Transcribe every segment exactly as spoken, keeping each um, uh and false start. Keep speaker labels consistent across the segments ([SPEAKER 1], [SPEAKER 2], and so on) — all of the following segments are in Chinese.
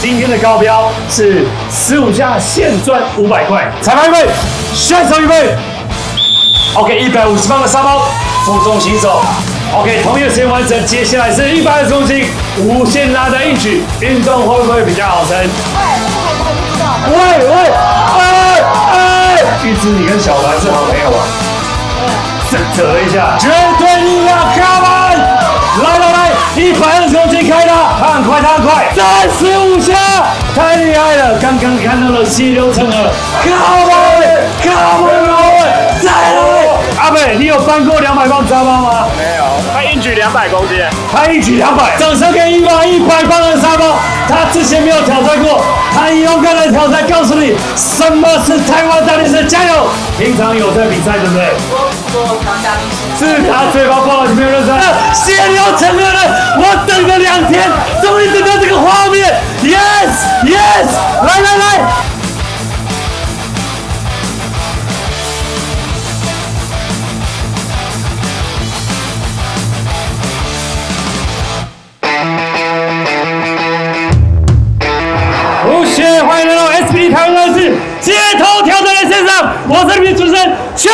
[SPEAKER 1] 今天的高标是十五下现赚五百块。裁判预备，选手预备。OK， 一百五十磅的沙包，负重行走。OK， 同一个时间完成。接下来是一百二十公斤无限拉的硬举，运动会不会比较好撑？喂喂哎哎！玉芝，你跟小凡是好朋友啊？折一下，绝对力量 ，Come on！ 来来来，一百二十公斤开打，他很快，他很快，三十五下，太厉害了！刚刚看到了血流成河 ，Come on，Come on， 再来！阿北，你有搬过两百磅沙包吗？
[SPEAKER 2] 没有，他硬举两百公斤，
[SPEAKER 1] 他硬举两百，掌声给一把一百磅的沙包，他之前没有挑战过，他勇敢的挑战，告诉你什么是台湾大力士，加油！平常有在比赛对不对？
[SPEAKER 3] 我我常大力士。
[SPEAKER 1] 是他嘴巴不好，没有认真。血流成河了，我等了两天，终于等到这个画面 ，Yes Yes， 来来来。欢迎来到 S B 台湾大力士街头挑战的现场，我是你们主持人秋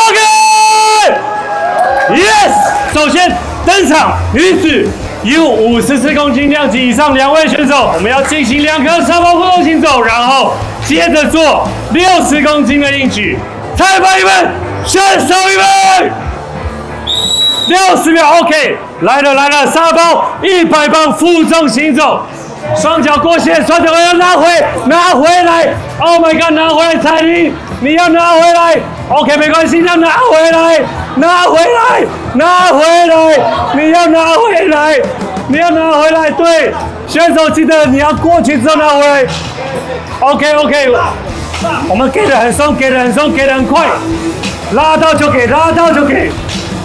[SPEAKER 1] 哥。Yes， 首先登场女子 U 五十四公斤量级以上两位选手，我们要进行两颗沙包负重行走，然后接着做六十公斤的硬举。裁判预备，选手预备，六十秒 ，OK， 来了来了，沙包一百磅负重行走。双脚过线，双脚要拿回，拿回来 ！Oh my god， 拿回来，彩铃，你要拿回来 ！OK， 没关系，要拿回来，拿回来，拿回来，你要拿回来，你要拿回来，对，选手记得你要过去之后拿回来。OK OK， 我们给的很松，给的很松，给的很快，拉到就给，拉到就给。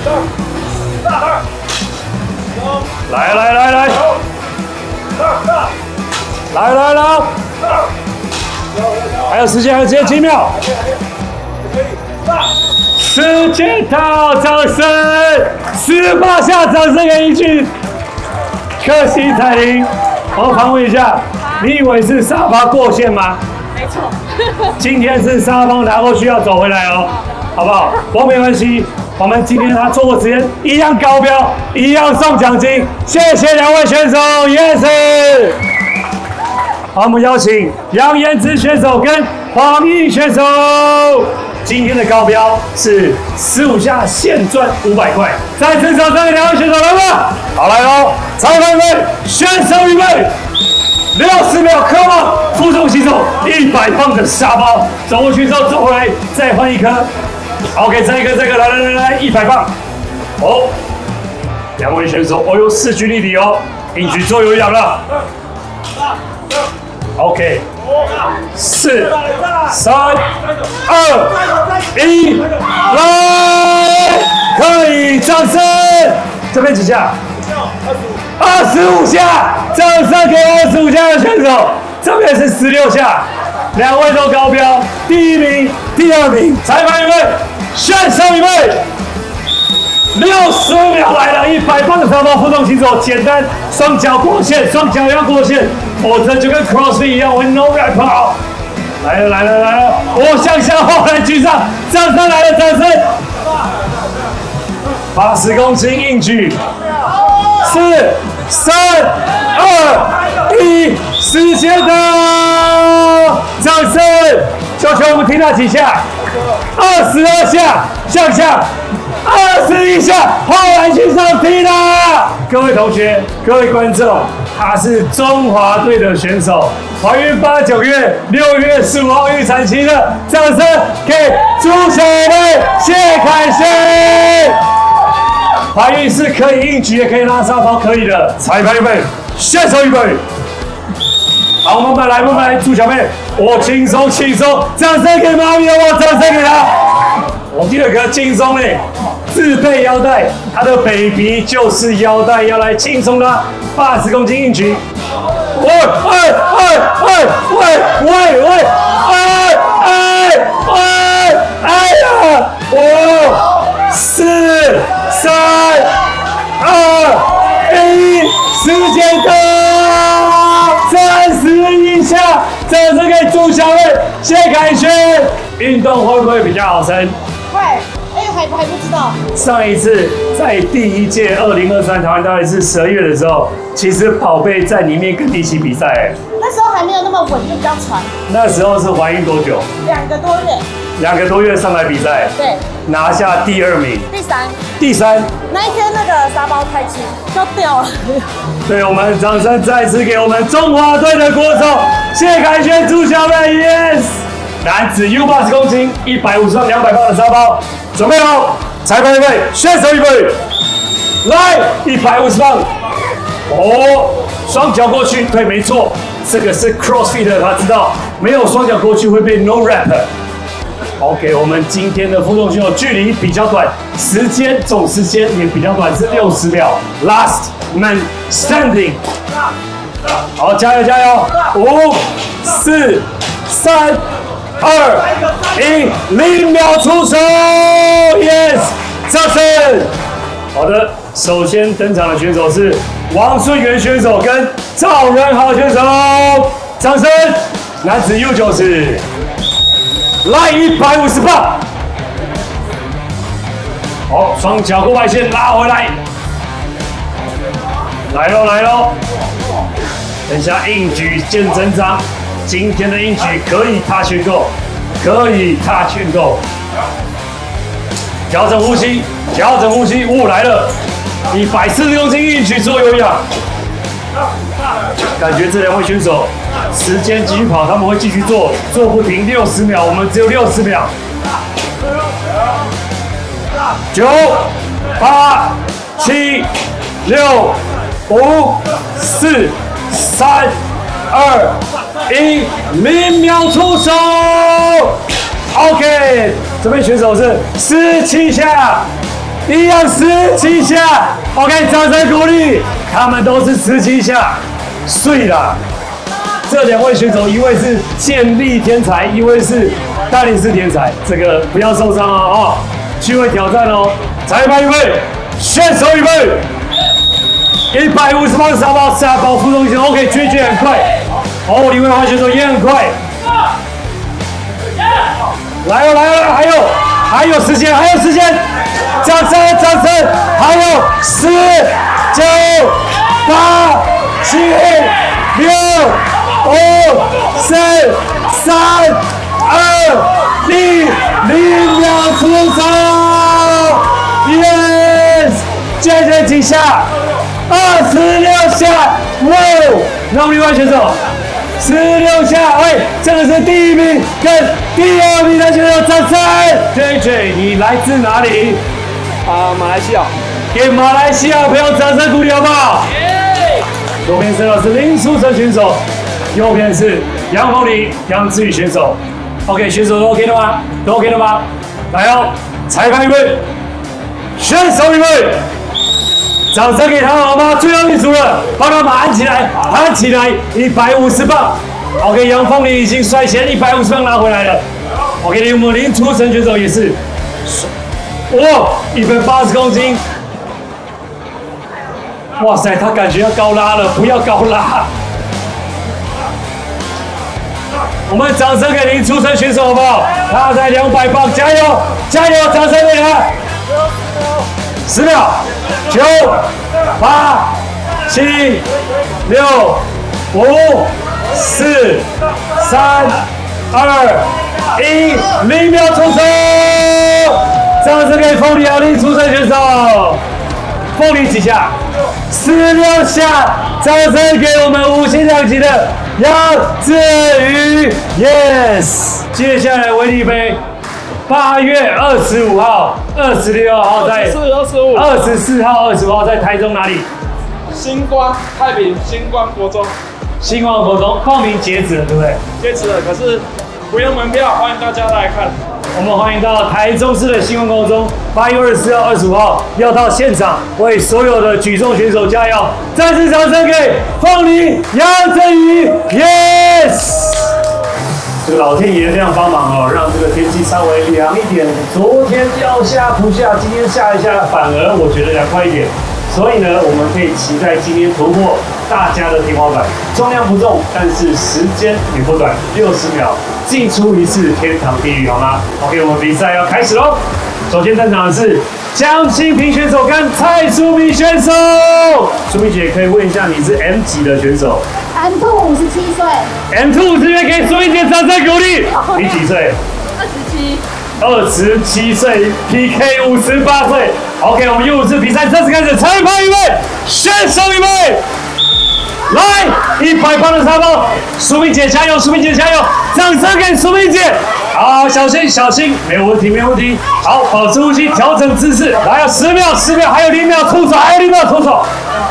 [SPEAKER 1] 来来来来。来来来，还有时间，还有时间几秒，时间到，掌声，十八下，掌声给一句。可惜彩铃，我反问一下，你以为是沙发过线吗？
[SPEAKER 3] 没错。
[SPEAKER 1] 今天是沙包拿过去要走回来哦，好不好？不过没关系。我们今天他做过时间一样高标，一样送奖金，谢谢两位选手 ，yes。好，我们邀请杨延之选手跟黄奕选手。今天的高标是十五下现赚五百块，再次掌声给两位选手来吧。好来喽，裁判预备，选手预备，六十秒，Come on，负重行走，一百磅的沙包，走过去之后走回来，再换一颗。OK， 这个这个，来来来来，一百磅。哦，两位选手，哦呦，势均力敌哦，硬举做有氧了。OK， 四、三、二、一，来，可以，掌声。这边几下？二十五下，掌声给二十五下的选手。这边是十六下。两位都高标，第一名、第二名，裁判预备，选手预备，六十秒来了，一百磅的沙包负重行走，简单，双脚过线，双脚要过线，否则就跟 CrossFit 一样，会 no rap 跑。来了来了来了，我向下后来举上，掌声来了，掌声。八十公斤硬举，四、三、二、一，时间到，掌声！球球，我们听到几下？二十二下，向下，二十一下，后来去上踢啦！各位同学，各位观众，他是中华队的选手，怀孕八九月，六月十五号预产期的，掌声给朱小妹谢凯旋。怀孕是可以硬举，也可以拉沙包，可以的。裁判预备，选手预备。好，慢慢来，慢慢来，朱小妹，我轻松轻松，掌声给妈咪，我掌声给她。我第二个轻松嘞，自备腰带，她的 baby 就是腰带，要来轻松的八十公斤硬举。喂喂喂喂喂喂喂，哎哎哎哎呀！五四三二一，时间到，三十一下， 掌声给朱小妹、谢凯旋。运动会不会比较好撑？
[SPEAKER 3] 会，哎，还还不知道。
[SPEAKER 1] 上一次在第一届二零二三台湾大赛是十二月的时候，其实宝贝在里面跟你一起比赛。
[SPEAKER 3] 那时候还没有那么稳，就比较喘。
[SPEAKER 1] 那时候是怀孕多久？
[SPEAKER 3] 两个多月。
[SPEAKER 1] 两个多月上来比赛，
[SPEAKER 3] 对，
[SPEAKER 1] 拿下第二名。
[SPEAKER 3] 第三。
[SPEAKER 1] 第三。
[SPEAKER 3] 那一天那个沙包太轻，就掉了。
[SPEAKER 1] 对，我们掌声再次给我们中华队的国手谢凯旋、朱小妹 ，yes。男子 U 八十公斤，一百五十磅、两百磅的沙包，准备好，裁判预备，选手预备，来，一百五十磅，哦，双脚过去，对，没错，这个是 CrossFit， 他知道，没有双脚过去会被 No Rep。OK， 我们今天的负重选手距离比较短，时间总时间也比较短，是六十秒。Last man standing。好，加油加油！五、四、三、二、一，零秒出手 ，yes， 掌声。好的，首先登场的选手是王顺元选手跟赵仁豪选手，掌声！男子 U 九十。来一百五十磅，好，双脚过外线拉回来，来喽来喽，等下硬举见真章，今天的硬举可以踏全够，可以踏全够，调整呼吸，调整呼吸，雾来了，一百四十公斤硬举做有氧，感觉这两位选手。时间继续跑，他们会继续做，做不停，六十秒，我们只有六十秒。九、八、七、六、五、四、三、二、一，零秒出手。OK， 这边选手是十七下，一样十七下。OK， 掌声鼓励，他们都是十七下，碎了。这两位选手，一位是健力天才，一位是大力士天才。这个不要受伤啊！哦，趣味挑战哦！裁判预备，选手预备，一百五十磅沙包下包负重选手 ，OK， 决决很快。哦，李文华选手也很快。来哦，来哦，还有还有时间，还有时间，掌声掌声，还有十、九、八、七、六。五、四、三、二、一，零秒出手 ，yes， 接着几下，二十六下，哇！那我们另外选手，十六下，哎，这个是第一名跟第二名的选手，掌声 ！J J， 你来自哪里？
[SPEAKER 4] 啊、呃，马来西亚。
[SPEAKER 1] 给马来西亚朋友掌声鼓励好不好？左边选手是林书成选手。右边是杨凤梨、杨志宇选手 ，OK， 选手都 OK 了吗？都 OK 了吗？来哦，裁判预备，选手预备，掌声给他们好吗？最后一组了，帮他们按起来，按起来，一百五十磅 ，OK， 杨凤梨已经率先一百五十磅拿回来了 ，OK， 我们林书成选手也是，哇，一百八十公斤，哇塞，他感觉要高拉了，不要高拉。我们掌声给林书成选手好不好？他在两百磅，加油加油！掌声给他。十秒，九、八、七、六、五、四、三、二、一，零秒出手。掌声给凤梨和林书成选手。凤梨几下？十六下。掌声给我们五星两级的杨志宇 ，yes。接下来威力杯，八月二十五号、二十六号在，
[SPEAKER 4] 二十四、二十五、
[SPEAKER 1] 二十四号、二十五号在台中哪里？
[SPEAKER 4] 星光太平星光国中，
[SPEAKER 1] 星光国中报名截止了，对不对？
[SPEAKER 4] 截止了，可是不用门票，欢迎大家来看。
[SPEAKER 1] 我们欢迎到台中市的星光高中，八月二十四号、二十五号要到现场为所有的举重选手加油！再次掌声给凤梨杨振宇 ，yes！ 这个老天爷这样帮忙哦，让这个天气稍微凉一点。昨天要下不下，今天下一下，反而我觉得凉快一点。所以呢，我们可以期待今天突破大家的天花板。重量不重，但是时间也不短，六十秒进出一次天堂地狱，好吗 ？OK， 我们比赛要开始喽。首先登场的是江心平选手跟蔡淑敏选手。淑敏姐可以问一下，你是 M 几的选手
[SPEAKER 3] M two 五十七岁
[SPEAKER 1] ？M two 五十元给淑敏姐掌声鼓励。你几岁？
[SPEAKER 3] 二十七。
[SPEAKER 1] 二十七岁 P K 五十八岁。OK， 我们U五次比赛正式开始，裁判预备，选手预备。来，一百磅的沙包，淑敏姐加油，淑敏姐加油！掌声给淑敏姐。好，小心小心，没有问题没有问题。好，保持呼吸，调整姿势。来，有十秒，十秒，还有零秒出手，还有零秒出手。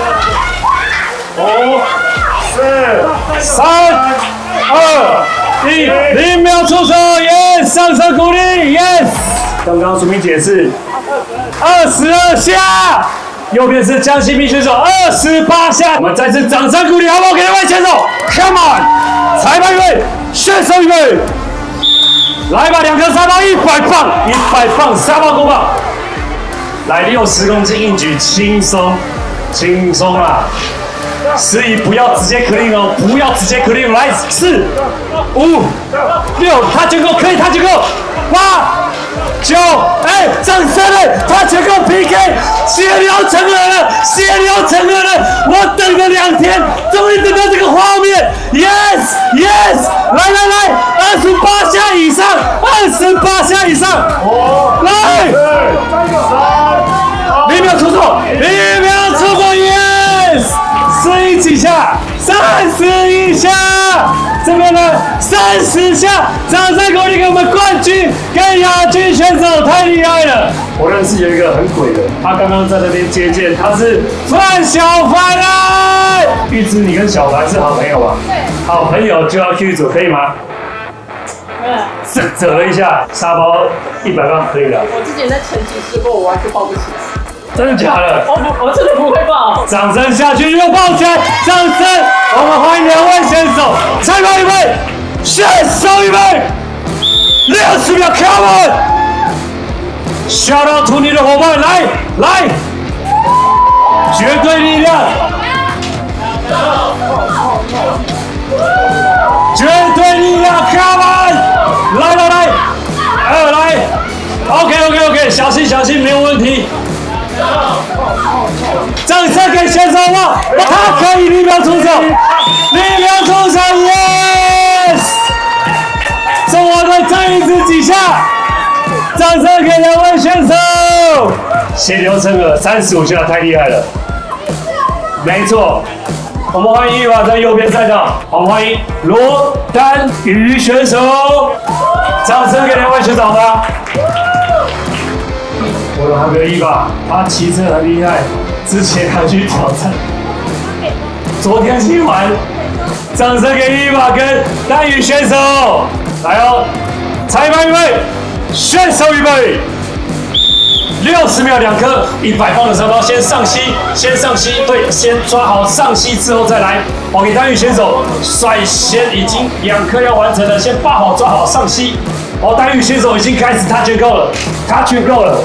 [SPEAKER 1] 五、四、三、二、一，零秒出手 ，yes， 上身鼓励 ，yes。刚刚淑敏姐是二十二下。右边是江心平选手，二十八下。我们再次掌声鼓励，好不好？给另外选手 ，Come on！ 裁判预备，选手预备，来吧，两颗沙包，一百磅，一百磅沙包过磅。来，六十公斤硬举，轻松，轻松啊！示意不要直接 clean 哦，不要直接 clean。来，四、五、六，他全够，可以，他全够，八。九，哎，掌声嘞！他全够 P K， 血流成河了，血流成河了！我等了两天，终于等到这个画面 ，yes yes， 来来来，二十八下以上，二十八下以上，来，零秒出手，零秒出手 ，yes， 十一几下，三十一下。这边呢，三十下，掌声鼓励给我们冠军跟亚军选手，太厉害了！我认识有一个很鬼的，他刚刚在那边接见，他是范小凡啊！玉芝，你跟小凡是好朋友吧？
[SPEAKER 3] 对。
[SPEAKER 1] 好朋友就要 Q 一组，可以吗？
[SPEAKER 3] 嗯。
[SPEAKER 1] 折折了一下，沙包一百磅可以了。
[SPEAKER 5] 我之前在成绩试过，我完全抱不起来。
[SPEAKER 1] 真的假的？
[SPEAKER 5] 我不，我真的不会抱。
[SPEAKER 1] 掌声下去又抱起来，掌声！我们欢迎两位选手，裁判预备，选手预备，六十秒 ，Come on！Shout out to 你的伙伴，来来，绝对力量，绝对力量 ，Come on！ 来来来，二来 ，OK OK OK， 小心小心，没有问题。掌声给选手吧，他可以零秒出手，零秒出手 ，yes！ 中我的这一次几下，掌声给两位选手，血流成河，三十五下太厉害了，没错。我们欢迎一把在右边赛道，我们欢迎罗丹瑜选手，掌声给两位选手吧。我的好哥一把，他骑车很厉害，之前还去挑战，昨天骑完，掌声给一把跟丹羽选手，来哦，裁判预备，选手预备，六十秒两颗，一百磅的沙包，先上膝，先上膝，对，先抓好上膝之后再来，我给丹羽选手率先已经两颗要完成了，先抱好抓好上膝。哦，丹羽选手已经开始，他全够了，他全够了，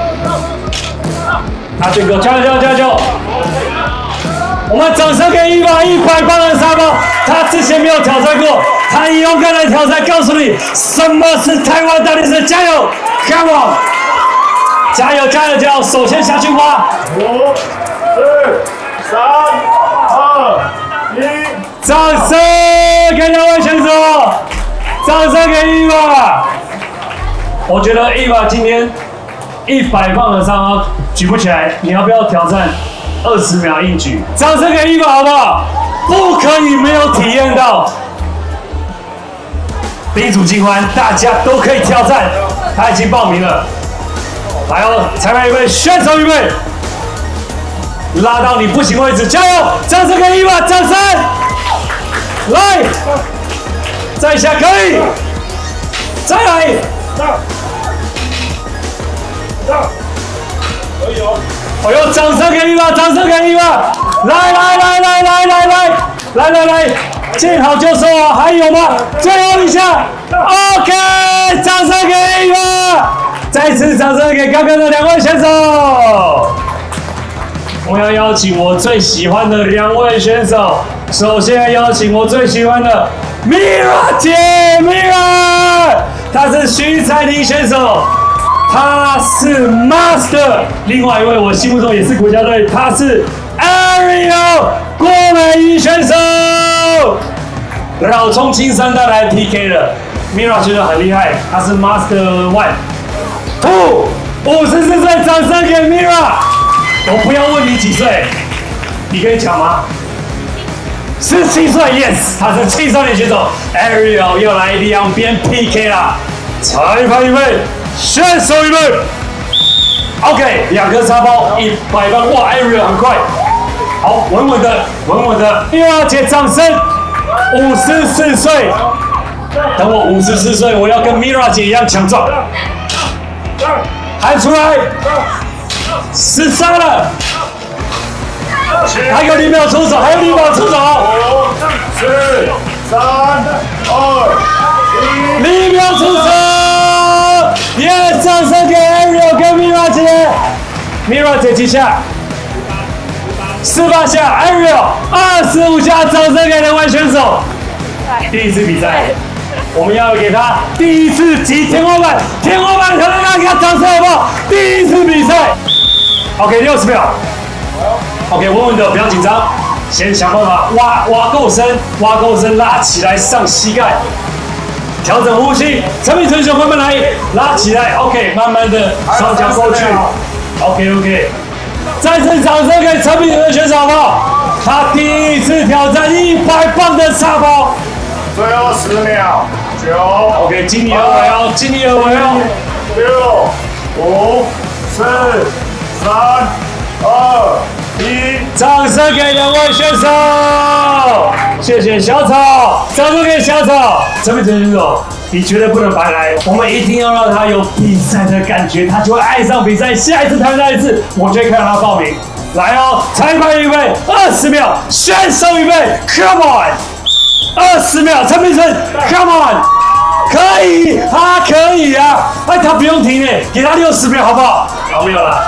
[SPEAKER 1] 他全够，加油加油加油加油！我们掌声给一把一百磅的沙包，他之前没有挑战过，他勇敢的挑战，告诉你什么是台湾大力士，加油 ，Come on！ 加油加油加油！首先下去挖，
[SPEAKER 2] 五、四、三、二、一，
[SPEAKER 1] 掌声给两位选手。掌声给伊娃！我觉得伊娃今天一百磅的沙包举不起来，你要不要挑战二十秒硬举？掌声给伊娃好不好？不可以没有体验到宾主尽欢，大家都可以挑战。他已经报名了，来哦！裁判预备，选手预备，拉到你不行位置，加油！掌声给伊娃，掌声！来！再下可以，再来，
[SPEAKER 2] 上，上，可以哦。
[SPEAKER 1] 哎呦，掌声给你吧，掌声给你吧！来来来来来来来来来来，见好就收啊！还有吗？最后一下 ，OK， 掌声给你吧！再次掌声给刚刚的两位选手。 我要邀请我最喜欢的两位选手。首先要邀请我最喜欢的 Mira 姐 ，Mira， 她是徐彩玲选手，她是 Master。另外一位我心目中也是国家队，她是 Ariel 郭美仪选手。老冲青山带来 P K 了 ，Mira 选手很厉害，她是 Master One。Two， 五十四岁，掌声给 Mira。我不要问你几岁，你可以讲吗？十七岁 ，yes， 他是青少年选手 Ariel 又来两边 P K 啦，裁判预备，选手预备 ，OK， 两颗沙包，一百磅，哇 ，Ariel 很快，好，稳稳的，稳稳的 ，Mira 姐掌声，五十四岁，等我五十四岁，我要跟 Mira 姐一样强壮，喊出来，十三了。还有零秒出手，还有零秒出手，
[SPEAKER 2] 五、四、三、二、一，
[SPEAKER 1] 零秒出手，耶！掌声给 Ariel 跟 Mira 姐 ，Mira 姐几下？十八下 ，Ariel 二十五下，掌声给两位选手。第一次比赛，我们要给他第一次击天花板，天花板可能要给他掌声好不好？第一次比赛 ，OK， 六十秒。OK， 稳稳的，不要紧张，先想办法挖挖够深，挖够深，拉起来上膝盖，调整呼吸。陈品成选手慢慢来，拉起来 ，OK， 慢慢的双脚过去 ，OK OK， 再次掌声给陈品成选手好不好？他第一次挑战一百磅的沙包，
[SPEAKER 2] 最后十秒，九
[SPEAKER 1] ，OK， 尽力而为哦，尽力而为哦，
[SPEAKER 2] 六、五、四、三、二。一，
[SPEAKER 1] 掌声给两位选手，谢谢小草，掌声给小草。陈品成选手，你绝对不能白来，我们一定要让他有比赛的感觉，他就会爱上比赛。下一次参赛一次，我就会看到他报名。来哦，裁判预备，二十秒，选手预备 ，Come on， 二十秒，陈品成 ，Come on， 可以，他可以啊，哎，他不用停诶，给他六十秒好不好？好，没有了。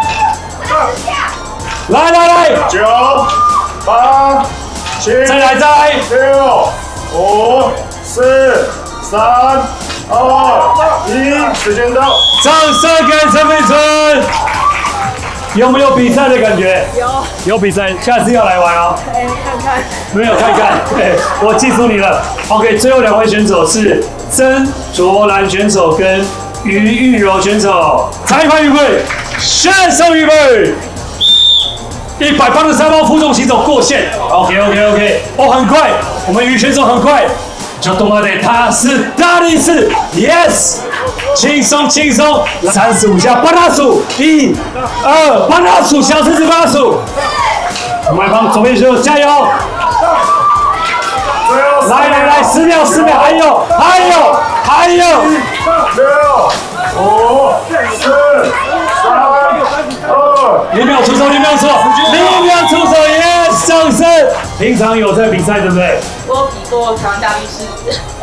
[SPEAKER 1] 来来来，
[SPEAKER 2] 九、八、七，
[SPEAKER 1] 再来再来，
[SPEAKER 2] 六、五、四、三、二、一，时间到。
[SPEAKER 1] 掌声给陈品成。有没有比赛的感觉？
[SPEAKER 5] 有，
[SPEAKER 1] 有比赛，下次要来玩哦。
[SPEAKER 5] 哎，看看，
[SPEAKER 1] 没有看看，对，我记住你了。OK， 最后两位选手是曾卓兰选手跟于玉柔选手。裁判预备，选手预备。一百磅的沙包负重行走过线 ，OK OK OK， 哦，很快，我们于选手很快，就动了点，他是大力士 ，Yes， 轻松轻松，三十五下，帮他数，一、二，帮他数，小狮子帮他数，我们来帮左边选手加油，来来来，十秒十秒，还有还有还有，
[SPEAKER 2] 六、五、四、三、二，
[SPEAKER 1] 零秒出手，零秒出手，零秒出手，耶！掌声！平常有在比赛对不对？
[SPEAKER 5] 我有比过台湾大力士。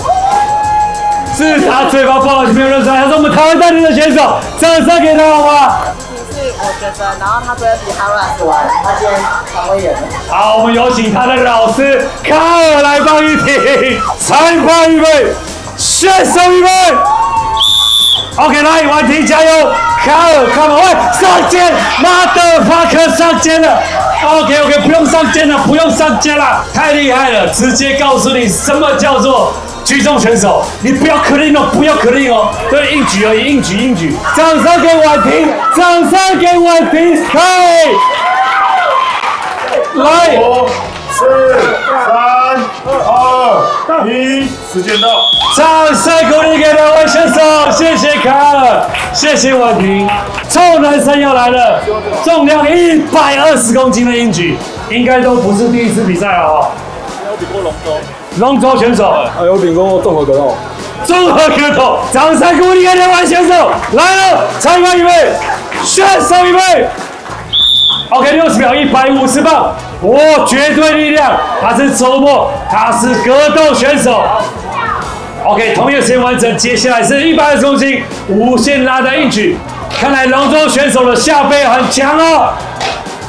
[SPEAKER 1] 是他嘴巴不好，没有认出来，他是我们台湾大力的选手，掌声给他好吗？
[SPEAKER 5] 你是我学生，然后他昨天比哈罗斯完，他今天肠胃炎了。
[SPEAKER 1] 好，我们有请他的老师卡尔来帮一题，裁判预备，选手预备。OK， 来，婉婷加油！卡尔，卡尔，喂，上肩，妈的，法克上肩了。OK OK， 不用上肩了，不用上肩了，太厉害了，直接告诉你什么叫做举重选手，你不要 clean 哦，不要 clean 哦，对，硬举而已，硬举硬举。掌声给婉婷，掌声给婉婷，嘿，来。
[SPEAKER 2] 五、四、三、二、一，时间到。
[SPEAKER 1] 掌声鼓励给两位选手，谢谢卡尔，谢谢婉婷。臭男生要来了，重量一百二十公斤的硬举，应该都不是第一次比赛了哦。
[SPEAKER 2] 有比过龙舟，
[SPEAKER 1] 龙舟选手，
[SPEAKER 6] 还有比过综合格斗。
[SPEAKER 1] 综合格斗，掌声鼓励给两位选手，来了，裁判预备，选手预备。OK， 六十秒，一百五十磅，我绝对力量，他是周末，他是格斗选手。OK， 同一个时间完成，接下来是一百二十公斤无限拉的硬举，看来龙舟选手的下背很强哦。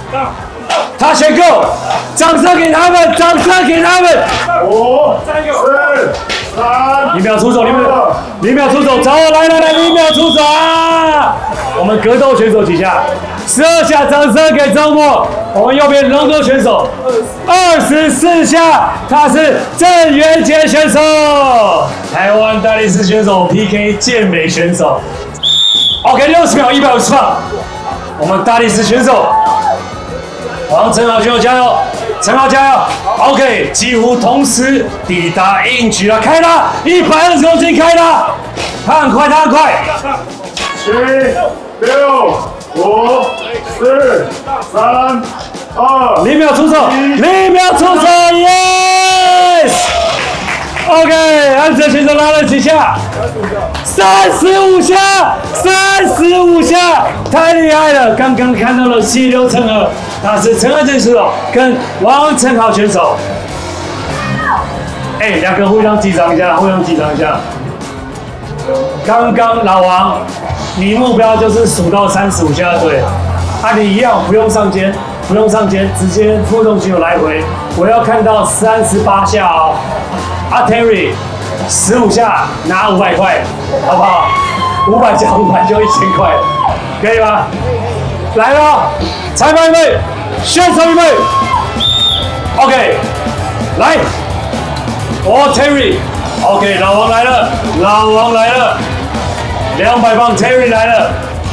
[SPEAKER 1] 他选够，掌声给他们，掌声给他们。
[SPEAKER 2] 五、四、三，
[SPEAKER 1] 零秒出手，零秒，零秒出手，走，来来来，零秒出手啊！我们格斗选手几下？十二下，掌声给周末。我们右边龙舟选手，二十四下，他是郑元杰选手，台湾大力士选手 P K 健美选手。OK， 六十秒，一百五十磅。我们大力士选手。王陈豪选手加油！陈豪加油 ！OK， 几乎同时抵达硬举了，开他一百二十公斤，开他，他很快，他很快。
[SPEAKER 2] 七、六、五、四、三、二，
[SPEAKER 1] 零秒出手，零秒出手 ，yes！ OK， 安哲选手拉了几下？三十五下，三十五下，太厉害了！刚刚看到了溪流成河，他是陈安正选手跟王晨豪选手。哎，两个互相击掌一下，互相击掌一下。刚刚老王，你目标就是数到三十五下对，啊，你一样不用上肩，不用上肩，直接负重举手来回。我要看到三十八下哦。啊 ，Terry， 十五下拿五百块，好不好？五百加五百就一千块，可以吗？来了，裁判预备，选手预备 ，OK， 来，哦 Terry，OK， 老王来了，老王来了，两百磅 Terry 来了，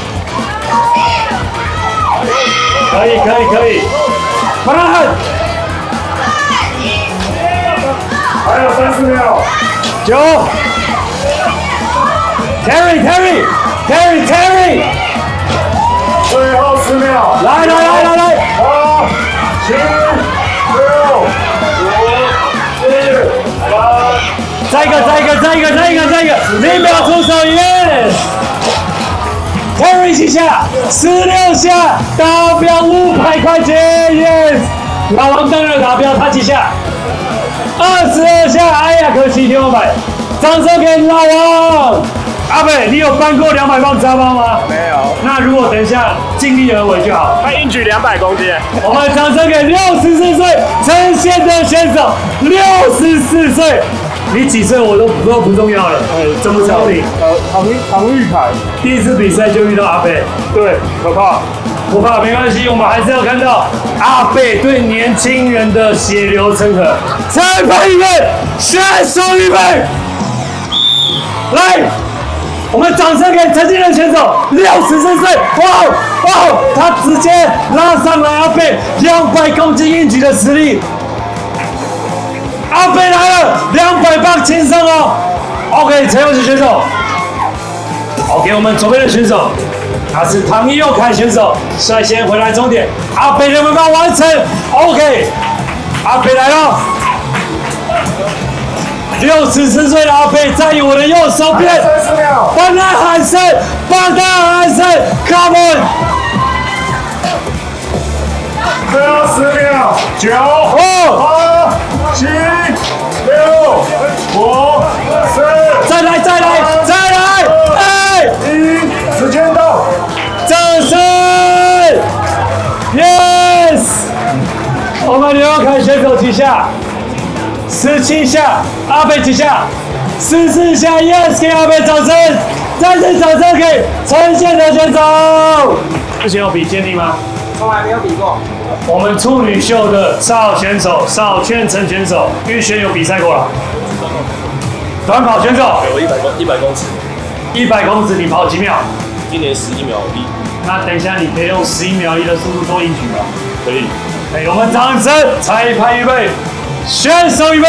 [SPEAKER 1] 可以可以可以，把他喊。
[SPEAKER 2] 还有三十秒。
[SPEAKER 1] 九 ，Terry Terry Terry Terry，
[SPEAKER 2] 最后十秒。
[SPEAKER 1] 来来来来来，
[SPEAKER 2] 八、七、六、五、四、三。
[SPEAKER 1] 再一个再一个再一个再一个再一个，零秒出手 ，yes。Terry 几下，十六下，达标五百块钱 ，yes。老王当然达标，他几下？二十二下，哎呀，可惜天花板。掌声给老王。阿北，你有搬过两百磅沙包吗？
[SPEAKER 2] 没有。
[SPEAKER 1] 那如果等一下尽力而为就好。
[SPEAKER 2] 他硬举两百公斤。
[SPEAKER 1] 我们掌声给六十四岁陈宪德选手，六十四岁。你几岁我都都不重要了，哎，怎么找你？
[SPEAKER 2] 呃，唐唐玉凯，
[SPEAKER 1] 第一次比赛就遇到阿北，
[SPEAKER 2] 对，可怕。
[SPEAKER 1] 不怕，没关系，我们还是要看到阿贝对年轻人的血流成河。裁判预备，选手预备，来，我们掌声给陈金仁选手，六十四岁，哇哇，他直接拉上来阿贝两百公斤硬举的实力。阿贝来了，两百磅轻松哦。OK， 陈佑志选手。OK， 我们左边的选手。他是唐佑凯选手，率先回来终点，阿北两百磅完成 ，OK， 阿北来了，六十四岁的阿北在我的右手边，帮他喊声，帮他喊声 ，Come on，
[SPEAKER 2] 最后十秒，九、八、七、六、五、四，
[SPEAKER 1] 再来再来再来，哎，
[SPEAKER 2] 一，时间到。
[SPEAKER 1] 掌声 ，Yes！ 我们刘耀凯选手几下？十七下，阿北几下？十四下 ，Yes！ 给阿北掌声，再次掌声给陈宪德选手。之前有比健力吗？
[SPEAKER 5] 从来没有比过。
[SPEAKER 1] 我们处女秀的邵选手、邵劝成选手，预选有比赛过了。短跑选手，
[SPEAKER 6] 有一百公一百公尺，
[SPEAKER 1] 一百公尺你跑几秒？
[SPEAKER 6] 今年十一秒一，
[SPEAKER 1] 那等一下你可以用十一秒一的速度做硬举吗？
[SPEAKER 6] 可以。
[SPEAKER 1] 给我们掌声！裁判预备，选手预备，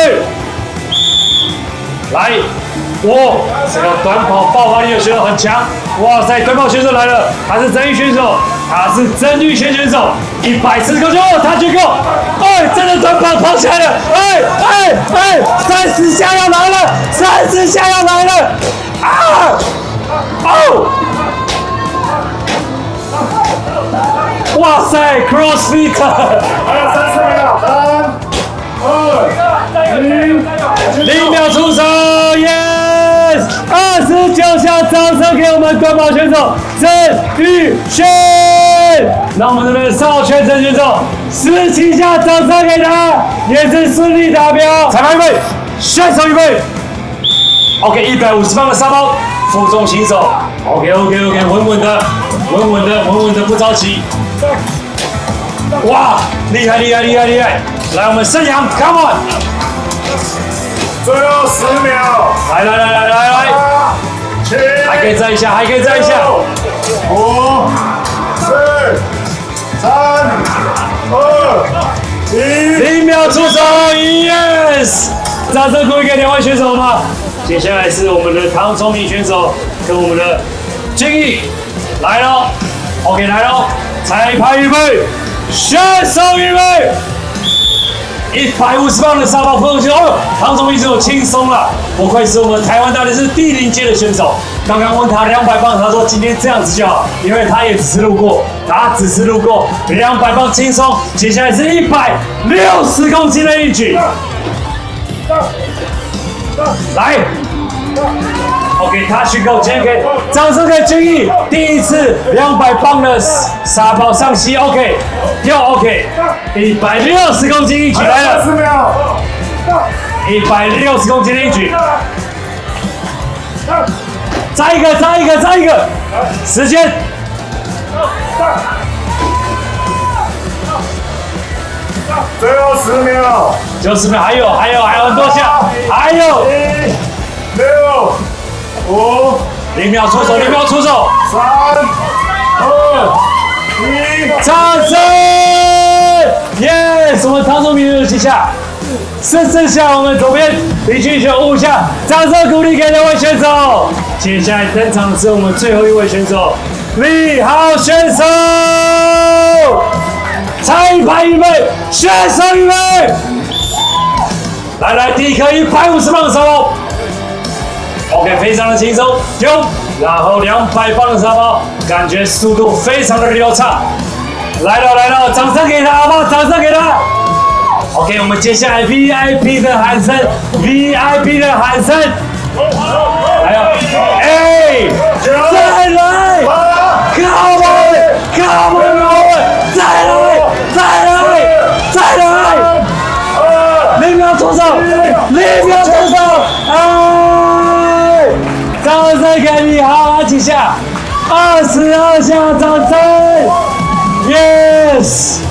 [SPEAKER 1] 来！哇，这个短跑爆发力的选手很强！哇塞，短跑选手来了，他是曾玉选手，他是曾玉轩选手，一百四十公斤哦，他举够！哎，真的短跑跑起来了！哎哎哎，三十下要来了，三十下要来了！啊！哦！哇塞 ，CrossFit！
[SPEAKER 2] 还有三十秒，三、二、一，
[SPEAKER 1] 零秒出手 ，yes！ 二十九下，掌声给我们短跑选手郑宇轩。 那我们这边邵全成选手十七下，掌声给他，也是顺利达标。裁判预备，选手预备。OK， 一百五十磅的沙包，负重行走。OK OK OK， 稳稳的，稳稳的，稳稳的，不着急。哇，厉害厉害厉害厉害！来，我们盛阳 ，Come on！
[SPEAKER 2] 最后十秒，
[SPEAKER 1] 来来来来来来，
[SPEAKER 2] 七，
[SPEAKER 1] 还可以再一下，还可以再一下。
[SPEAKER 2] 五，四，三，二，一，
[SPEAKER 1] 零秒出手 ，Yes！ 掌声鼓励给两位选手吗？接下来是我们的唐聪明选手跟我们的金毅来喽 ，OK 来喽，裁判预备，选手预备。一百五十磅的沙包负重球，哦，唐总一直有轻松了，不愧是我们台湾大力士第零届的选手。刚刚问他两百磅，他说今天这样子就好，因为他也只是路过，他只是路过，两百磅轻松。接下来是一百六十公斤的一举，来。OK， 他去够，今天给掌声给君毅，第一次两百磅的沙包上膝 ，OK， 跳 OK， 一百六十公斤一举来了，
[SPEAKER 2] 四秒，
[SPEAKER 1] 一百六十公斤的一举，再一个，再一个，再一个，时间，
[SPEAKER 2] 最后十秒，
[SPEAKER 1] 九十秒，还有，还有，还有很多下，还有
[SPEAKER 2] 一，六，五，
[SPEAKER 1] 零秒出手，零秒出手，
[SPEAKER 2] 三，二，一，
[SPEAKER 1] 掌声 ！Yes， 我们唐总明有几下，剩剩下我们左边李俊雄五下，掌声鼓励给两位选手。接下来登场的是我们最后一位选手李浩选手，裁判预备，选手预备，来来，第一颗一百五十磅的沙包 ，OK， 非常的轻松，有，然后两百磅的沙包，感觉速度非常的流畅。来了来了，掌声给他好不好？掌声给他。OK， 我们接下来 V I P 的喊声 ，V I P 的喊声。还有，哎，再来 ，Come on，Come on， 再来，再来，再来，零秒出手，零秒出手，哎，掌声给你，好，几下，二十二下，掌声。Yes!